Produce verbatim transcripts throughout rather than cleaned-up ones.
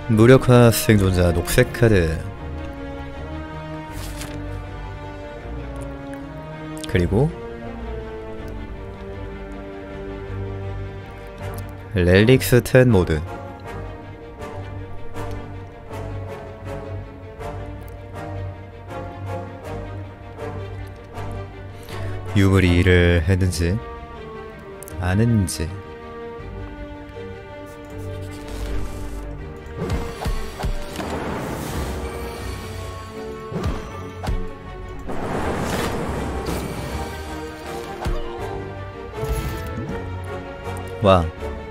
무력화 생존자 녹색 카드. 그리고 렐릭스 텐 모드. 유물이 일을 했는지 안 했는지. 와.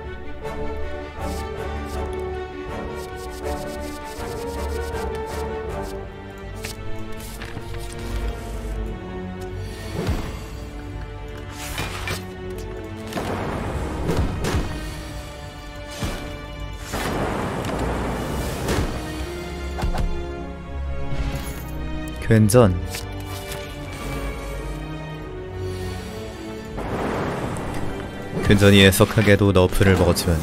괜전. 괜전이 애석하게도 너프를 먹었지만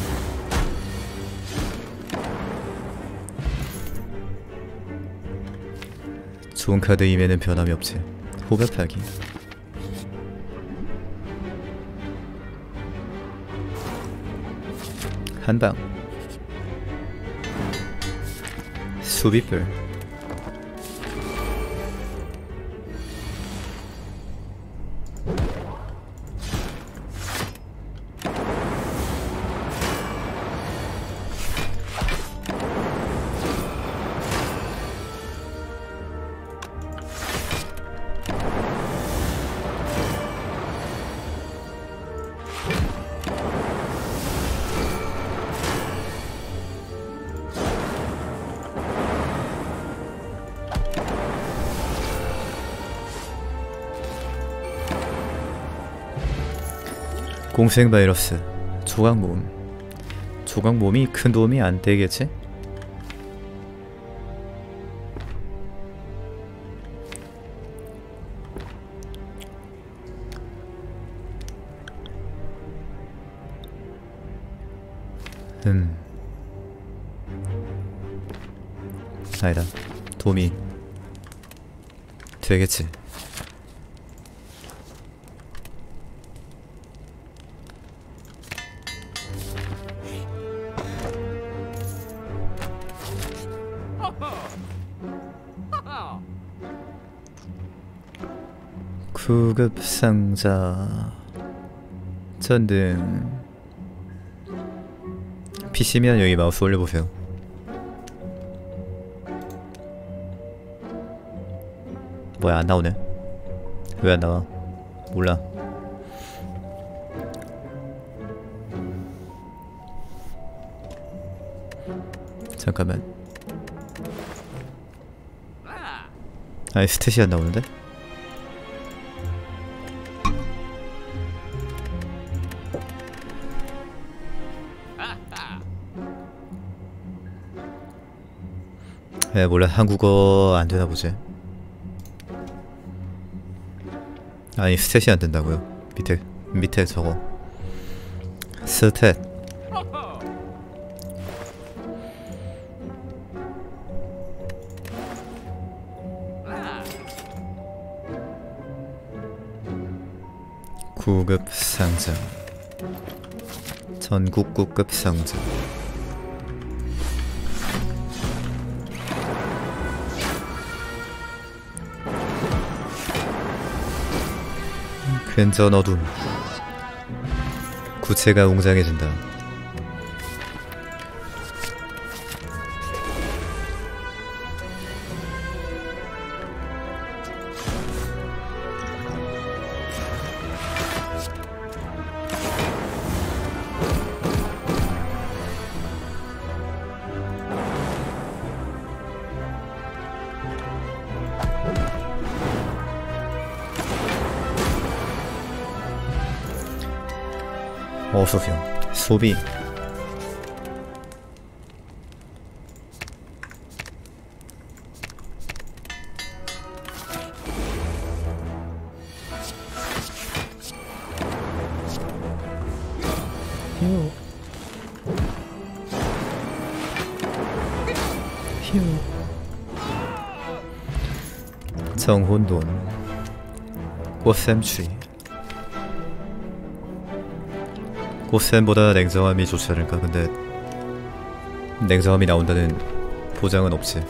좋은 카드임에는 변함이 없지. 호흡하기. 한방. 수비뿔. 공생 바이러스. 조각모음. 조각모음이 큰 도움이 안 되겠지? 음. 아니다. 도움이 되겠지. 구급 상자. 전등. 피시면 여기 마우스 올려보세요. 뭐야, 안 나오네. 왜 안 나와? 몰라. 잠깐만. 아니, 스탯이 안 나오는데? 에, 몰라. 한국어 안 되나 보지. 아니, 스탯이 안 된다고요. 밑에 밑에 저거 스탯. 구급 상자. 전국구급 상자. 괜전 어둠. 구체가 웅장해진다. 어서오세요. 소비. 휴. 휴. 정혼돈 꽃샘추리. 꽃샘보다 냉정함이 좋지 않을까? 근데 냉정함이 나온다는 보장은 없지.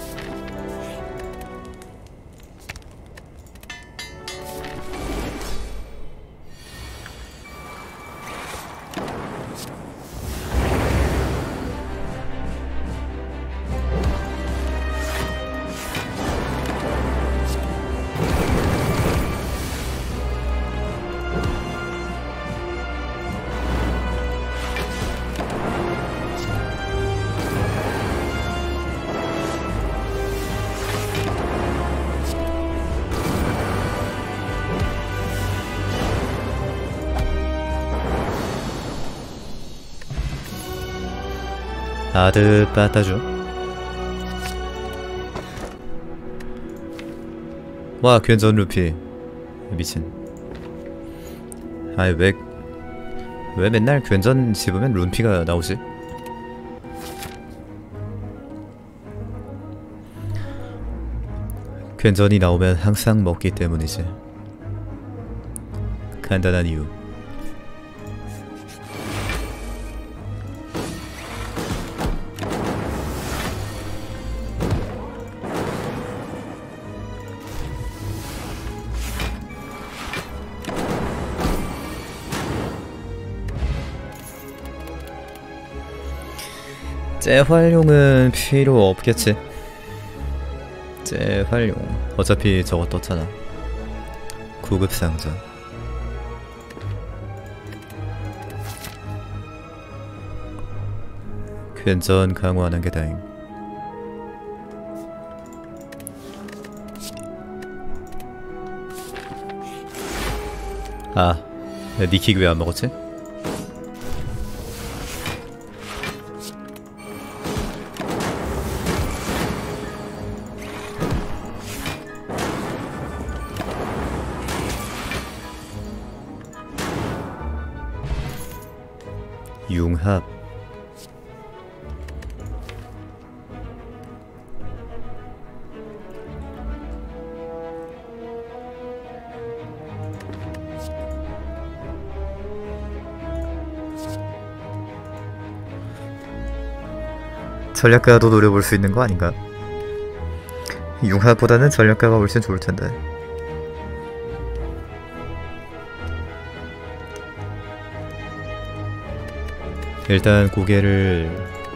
아드 빠따죠. 와, 괜전 루피. 미친. 아이, 왜, 왜 맨날 괜전 집으면 루피가 나오지? 괜전이 나오면 항상 먹기 때문이지. 간단한 이유. 재활용은 필요 없겠지. 재활용 어차피 저거 떴잖아. 구급 상자. 괜전 강화하는 게 다행. 아, 니킥 왜 안 먹었지? 융합. 전략가도 노려볼 수 있는 거 아닌가? 융합보다는 전략가가 훨씬 좋을 텐데. 일단 고개를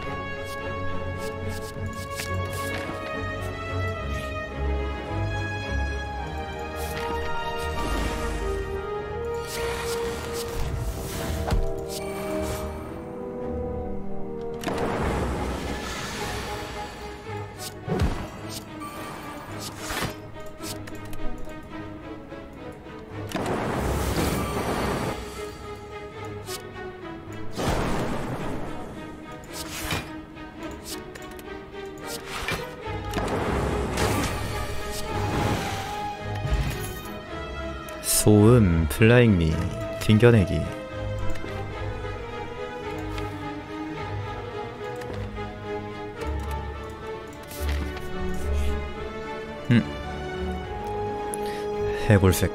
소음, 플라잉미, 튕겨내기. 음. 해골색.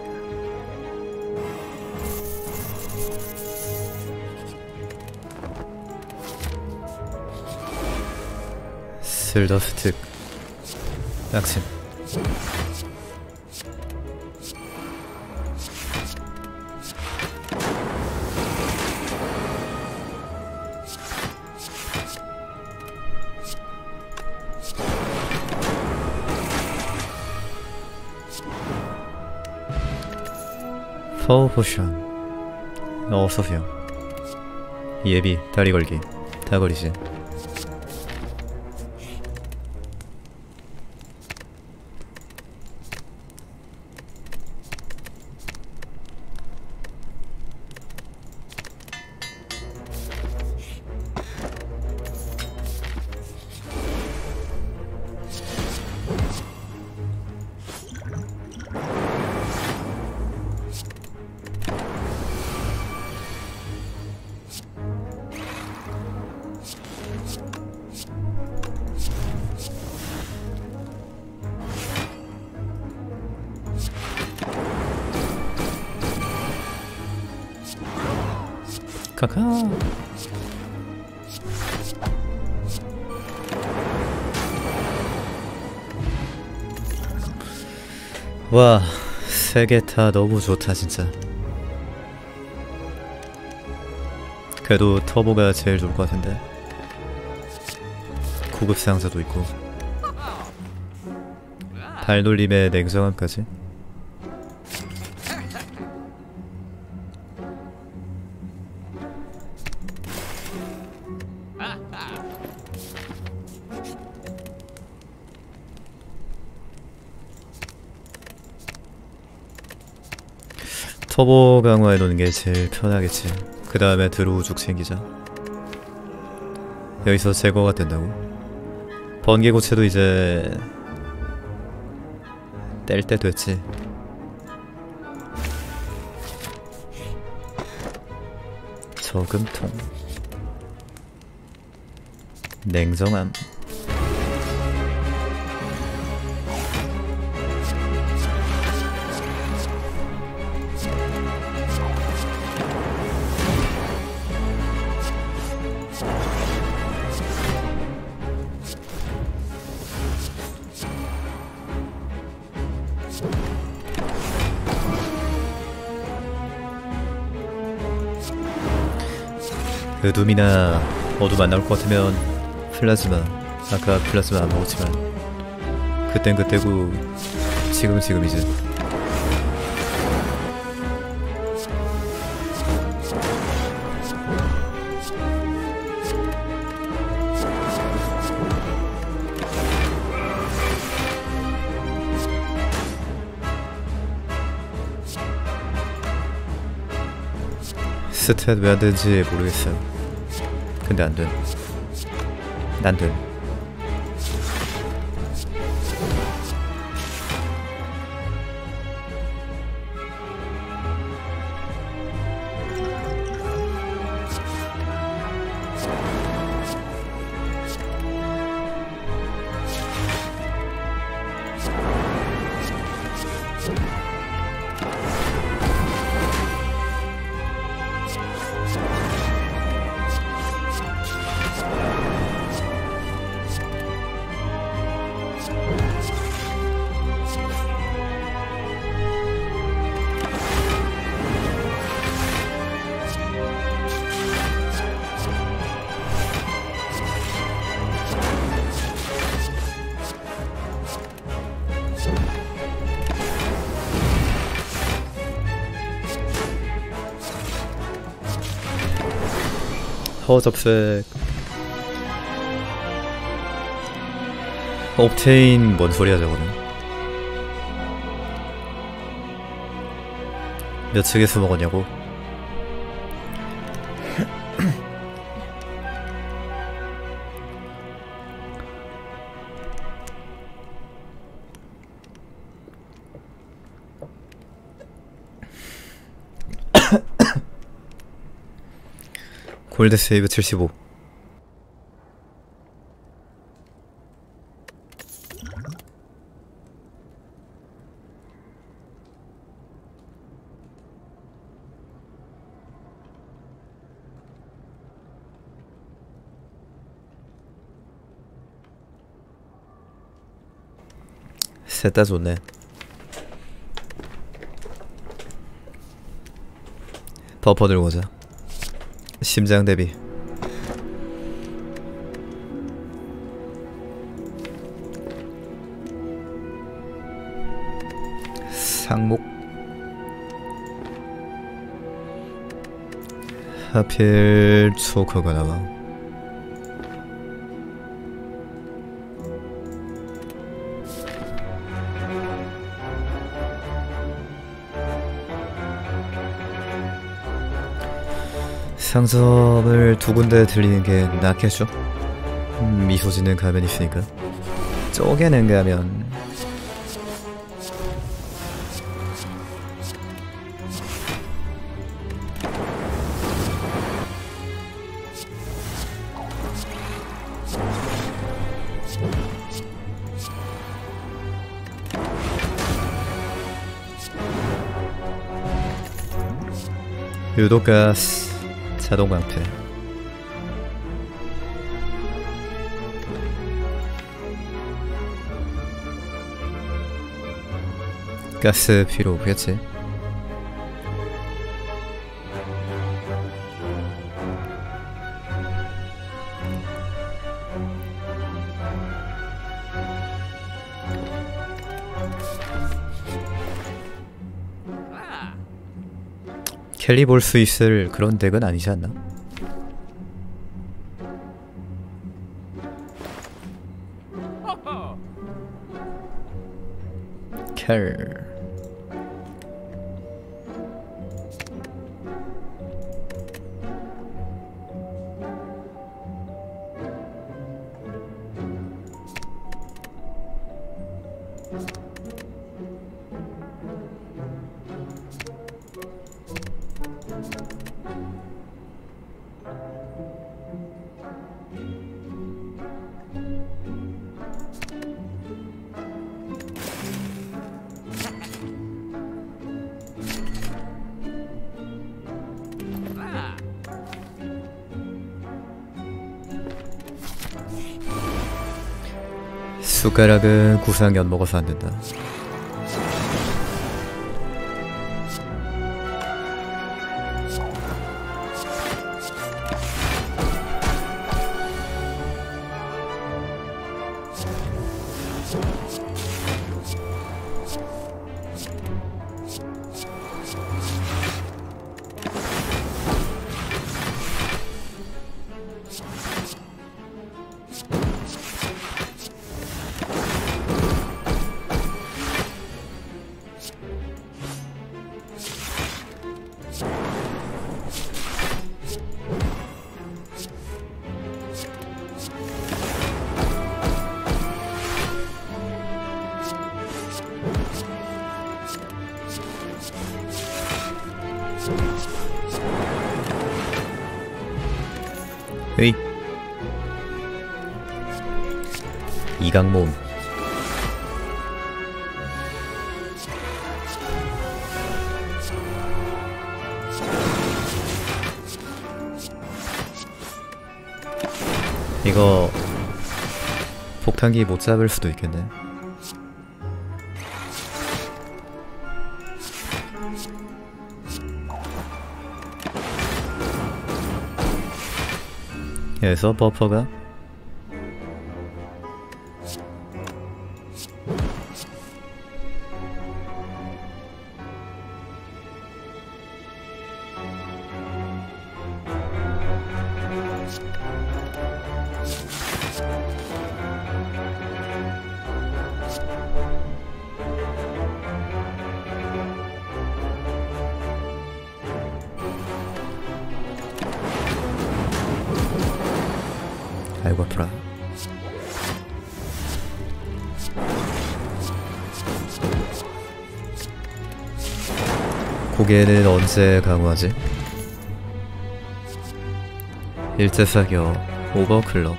슬더스틱. 약침. 파워 포션. 어서오세요. 예비, 다리 걸기. 다 걸이지. 카카. 와, 세 개 다 너무 좋다 진짜. 그래도 터보가 제일 좋을 것 같은데. 고급 상자도 있고 발놀림의 냉정함까지. 터보 강화해 놓는 게 제일 편하겠지. 그 다음에 드로우죽 챙기자. 여기서 제거가 된다고? 번개 고체도 이제 뗄 때 됐지. 저금통, 냉정함. 어둠이나 어둠 안 나올 것 같으면 플라즈마. 아까 플라즈마 안 먹었지만 그땐 그때고 지금은 지금이지. 스탯 왜 안 되는지 모르겠어요. 근데 안 돼. 난 돼. 허접색. 옵테인 뭔 소리야 저거는. 몇 층에서 먹었냐고. 골드 세이브 칠십오. 셋 다 좋네. 버퍼 들고 오자. 심장 대비. 상목. 하필 초커가 나와. 상점을 두 군데 들리는 게 낫겠죠? 음, 미소 짓는 가면 있으니까. 쪼개는 가면. 유독가스. 자동 방패. 가스 필요 없겠지. 켈리 볼 수 있을 그런 덱은 아니지 않나? 켈. 숟가락은 구상연 먹어서 안 된다. 에이, 이강몸. 이거 폭탄기 못 잡을 수도 있겠네. 그래서 버퍼가 아이고 아프라. 고개는 언제 강화하지? 일제사격 오버클럭.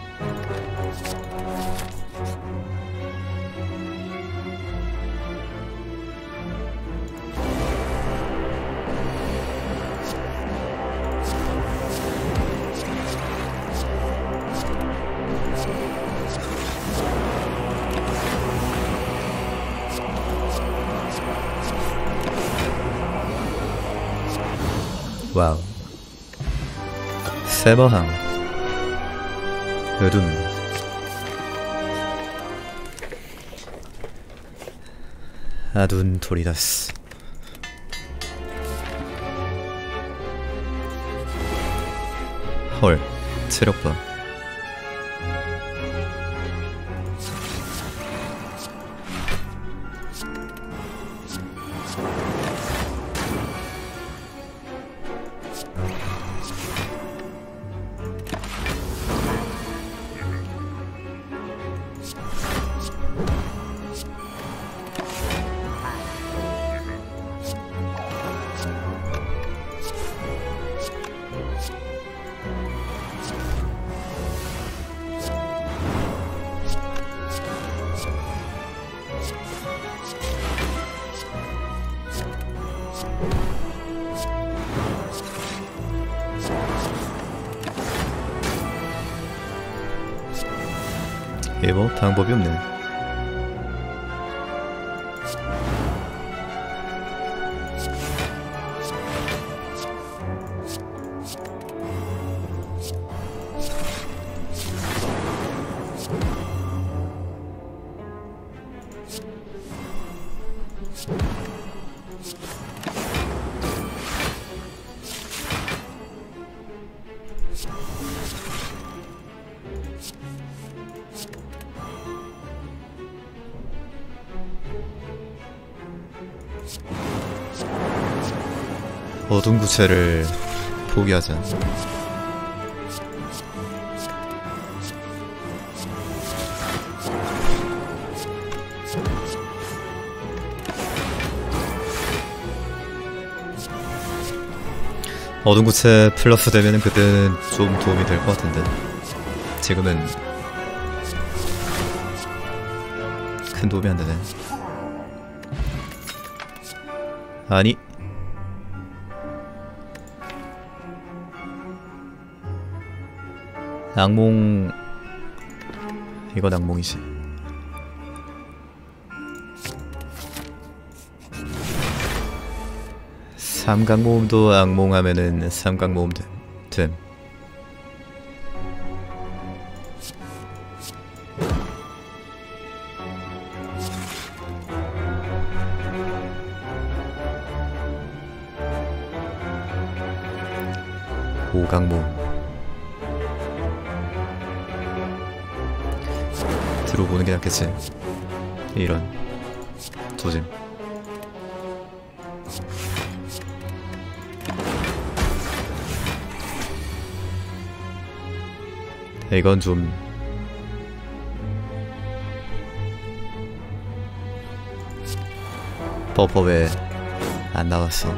와우. 세버항 ö둠. 아둔 도리다스. 헐, 체력봐. 이게 뭐 방법이 없네. 어둠 구체를 포기하자. 어둠 구체 플러스 되면은 그때는 좀 도움이 될 것 같은데 지금은 큰 도움이 안 되네. 아니. 악몽... 이건 악몽이지. 삼각모음도 악몽하면은 삼각모음 됨. 됨. 오각모음. 들어보는 게 낫겠지. 이런 조짐. 이건 좀 버퍼 왜 안 나왔어?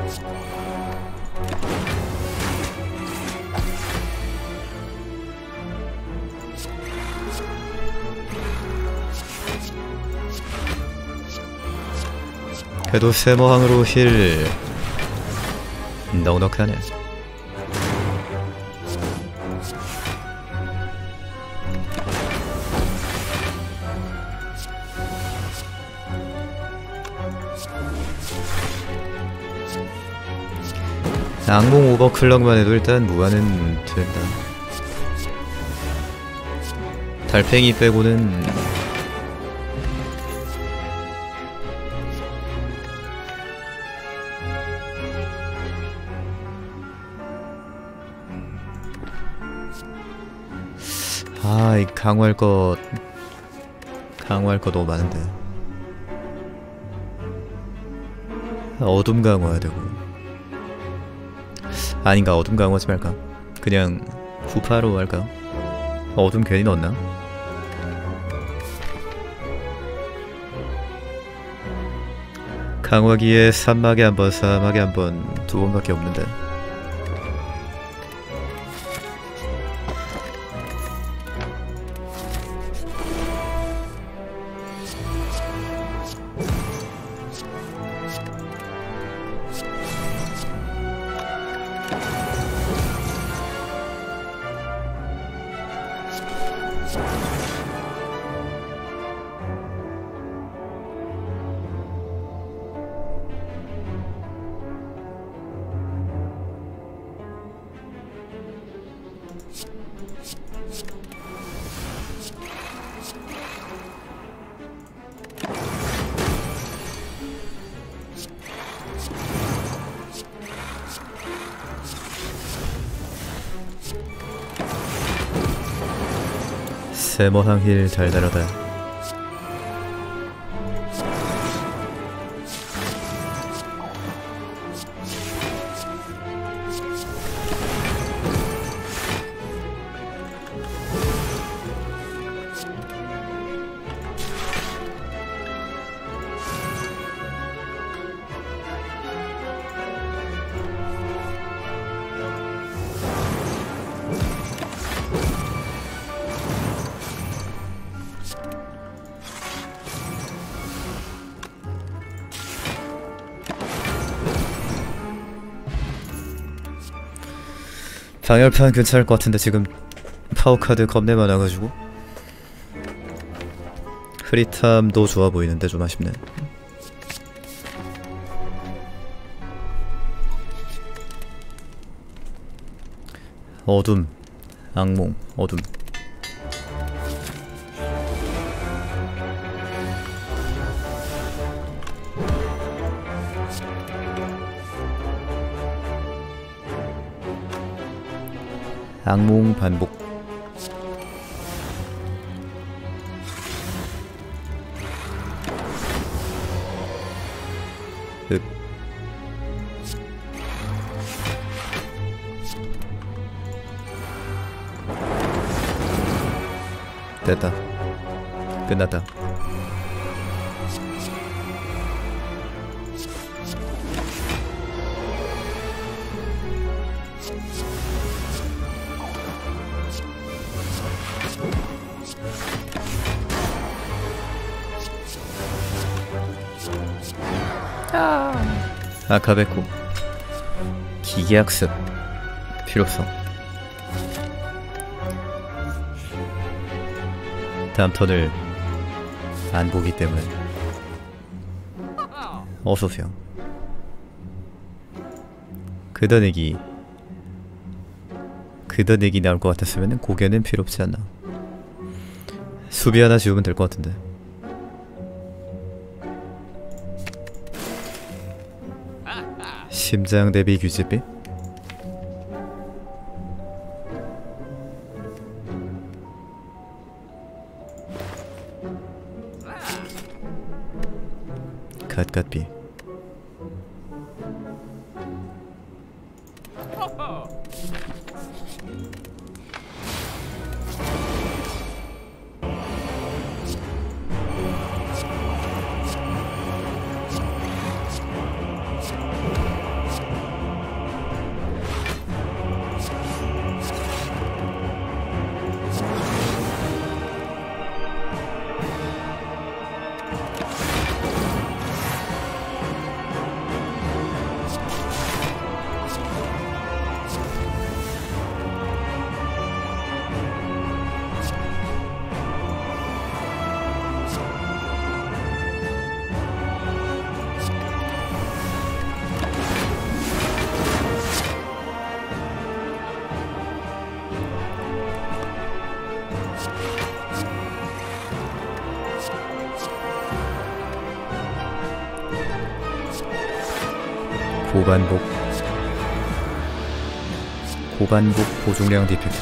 그래도 세모항으로 힐 넉넉하네. 악몽 오버클럭만 해도 일단 무한은 된다. 달팽이 빼고는 아, 이 강화할 것 강화할 거 너무 많은데. 어둠 강화해야 되고. 아닌가, 어둠 강화하지 말까? 그냥 후파로 할까? 어둠 괜히 넣었나? 강화기에 산막에 한 번, 사막에 한 번, 두 번밖에 없는데. 세모항 힐 달달하다. 방열판 괜찮을 것 같은데 지금 파워카드 겁내 많아가지고. 흐릿함도 좋아 보이는데 좀 아쉽네. 어둠, 악몽, 어둠. 악몽 반복. 흑. 됐다. 끝났다. 아카베코 기계학습 필요성. 다음 턴을 안 보기 때문에. 어서오세요. 그더내기 그더내기 나올 것 같았으면 고개는 필요 없지 않나. 수비 하나 지우면 될 것 같은데. 심장 대비 규제비? 갓갓비. 고반복 고반복 보종량 디펙트.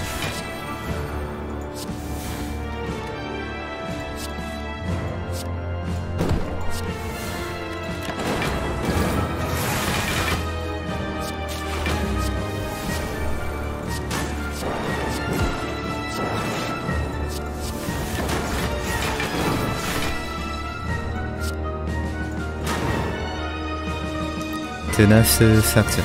드나스 삭제.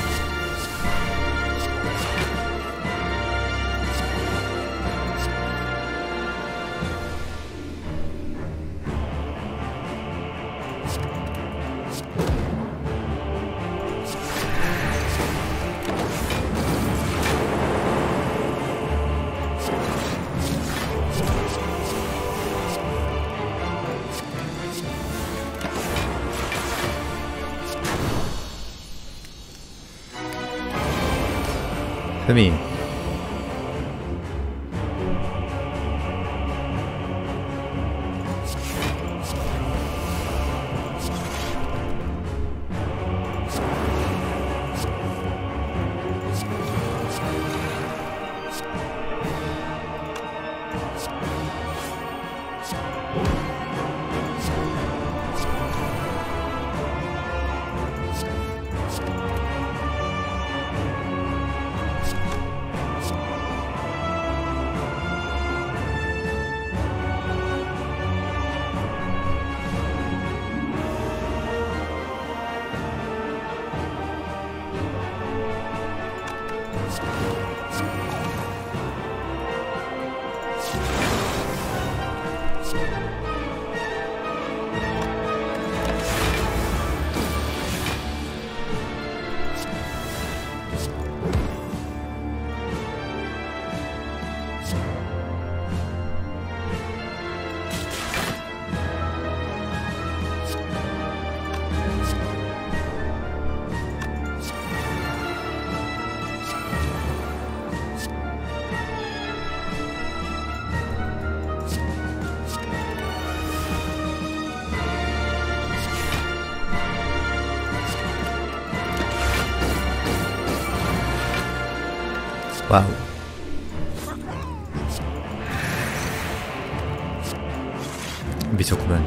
흠이 와우. 미쳤구만.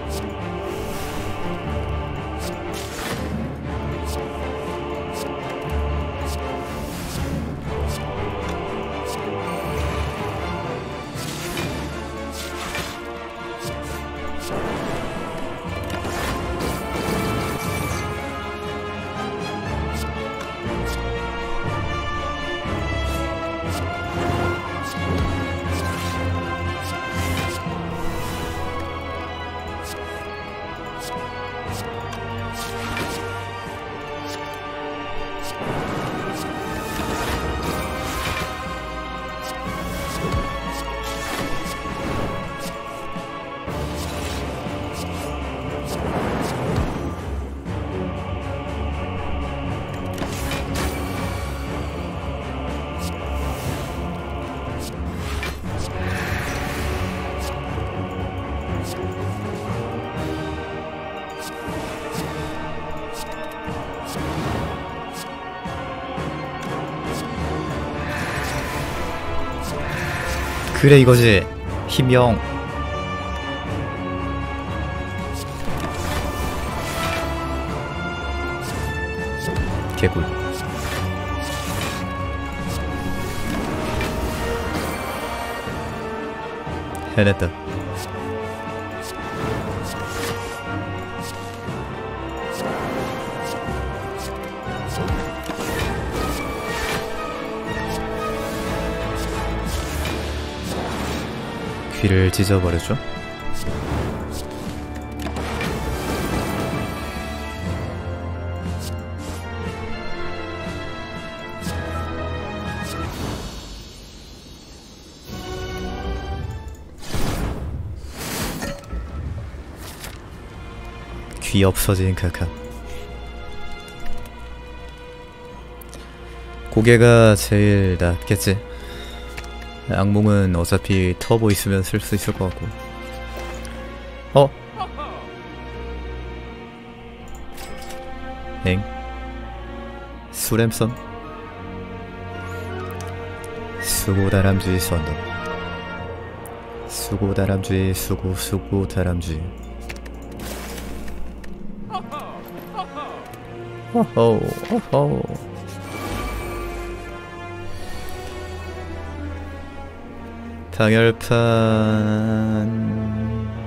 그래 이거지. 힘영. 개꿀. 해냈다. 귀를 찢어버렸죠? 귀 없어진 카카. 고개가 제일 낫겠지. 악몽은 어차피 터보 있으면 쓸 수 있을 것 같고. 어? 엥? 수렘선? 수고다람쥐 선덕. 수고다람쥐 수고 수고다람쥐. 호호 호호. 방열판.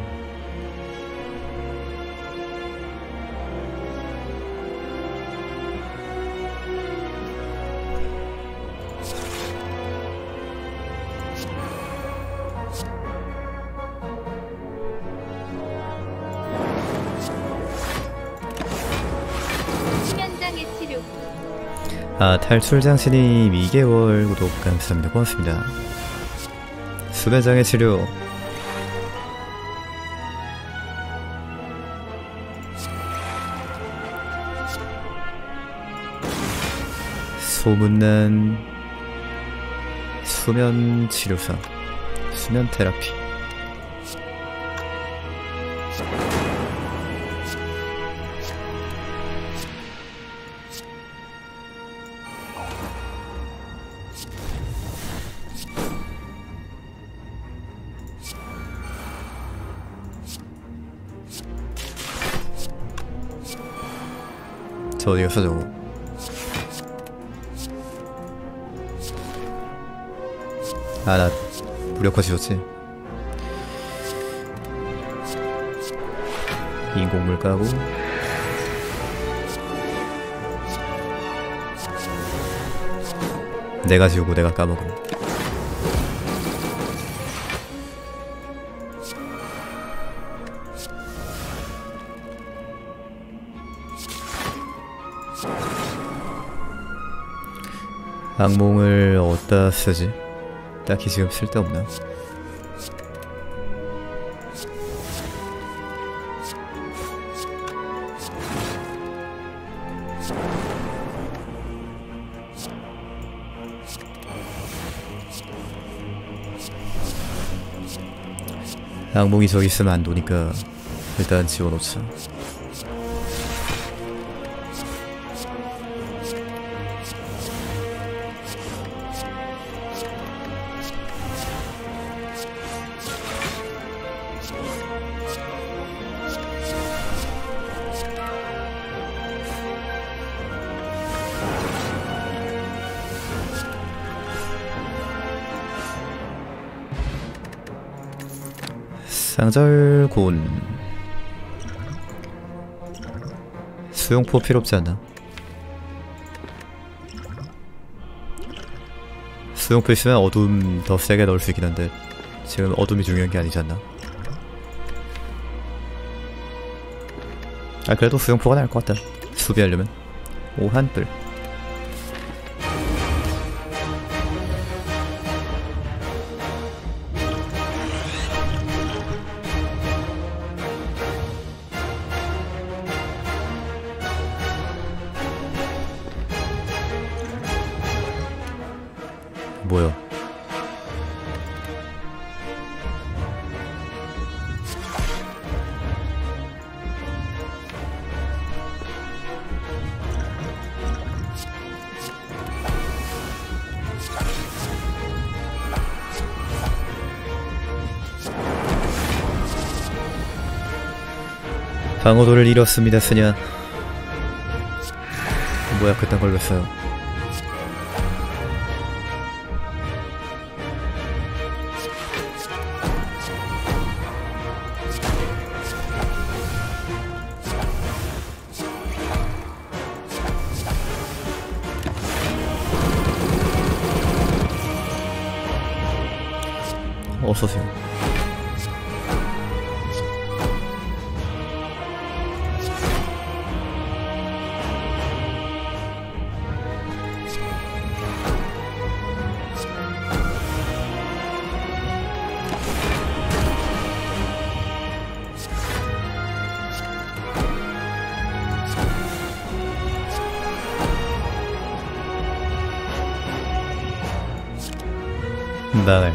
수면장애 치료. 아, 탈출장신님 이 개월 구독 감사합니다. 고맙습니다. 수면장애 치료. 소문난 수면 치료사. 수면 테라피. 저 어디 갔어 저거. 아, 나 무력화 지웠지. 인공물 까고. 내가 지우고 내가 까먹음. 악몽을 어디다 쓰지? 딱히 지금 쓸데없나? 악몽이 저기 있으면 안 도니까 일단 지워놓자. 쌍절곤 수용포 필요 없지 않나? 수용포 있으면 어둠 더 세게 넣을 수 있긴 한데 지금 어둠이 중요한 게 아니지 않나? 아 그래도 수용포가 나을 것 같다. 수비하려면. 오한뿔 뭐야? 방어도를 잃었습니다, 스냐. 뭐야, 그딴 걸렸어요. 어서오세요. 나네.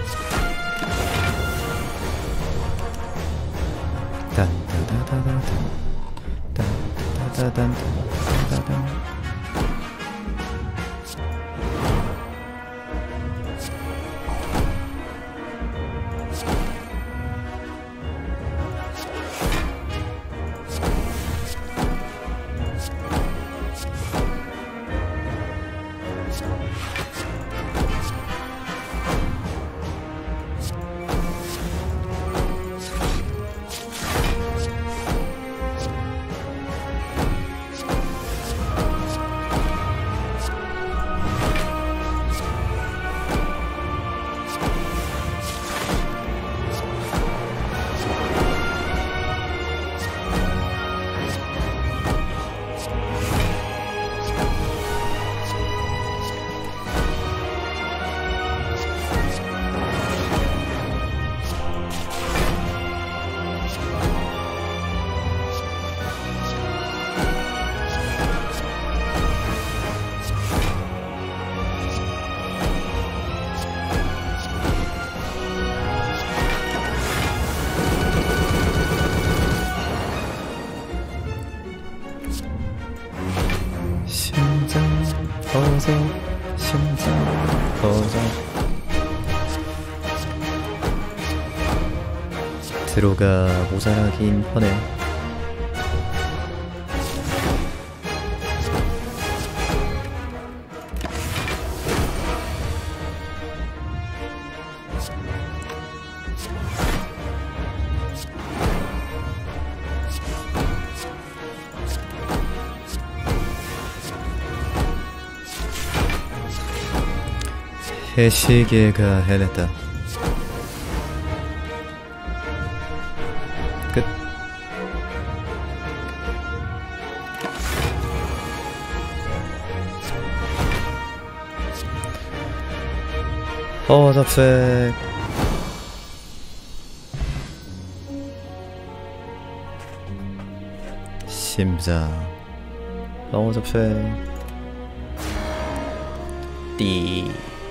딴따다다다단 버섯 심장 버섯 드로가 모자라긴 하네요. 해시계가 해냈다. 끝. 어, 잡색. 심장. 어, 잡색. 띠.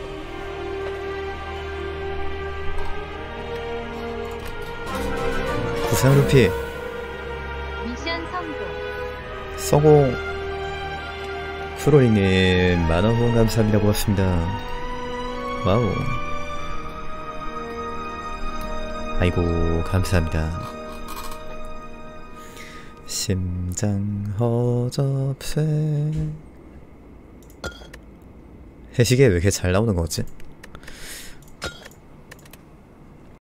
부상 루피 미션 성공. 성공. 쿠로리님 만원 후원 감사합니다. 고맙습니다. 와우. 아이고 감사합니다. 심장 허접세. 해시계 왜 이렇게 잘 나오는 거지?